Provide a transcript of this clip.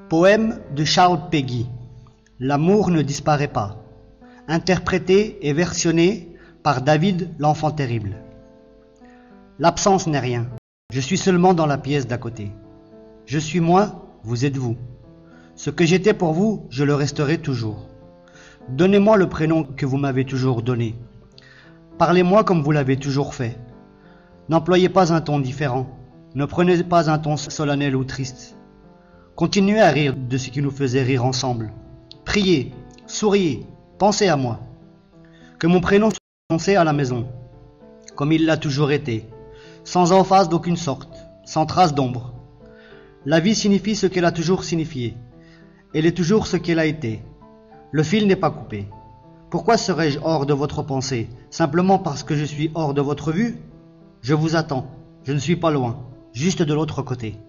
Poème de Charles Péguy. L'amour ne disparaît pas. Interprété et versionné par David l'enfant terrible. L'absence n'est rien. Je suis seulement dans la pièce d'à côté. Je suis moi, vous êtes vous. Ce que j'étais pour vous, je le resterai toujours. Donnez-moi le prénom que vous m'avez toujours donné. Parlez-moi comme vous l'avez toujours fait. N'employez pas un ton différent. Ne prenez pas un ton solennel ou triste. Continuez à rire de ce qui nous faisait rire ensemble. Priez, souriez, pensez à moi. Que mon prénom soit prononcé à la maison, comme il l'a toujours été, sans emphase d'aucune sorte, sans trace d'ombre. La vie signifie ce qu'elle a toujours signifié. Elle est toujours ce qu'elle a été. Le fil n'est pas coupé. Pourquoi serais-je hors de votre pensée, simplement parce que je suis hors de votre vue? Je vous attends, je ne suis pas loin, juste de l'autre côté.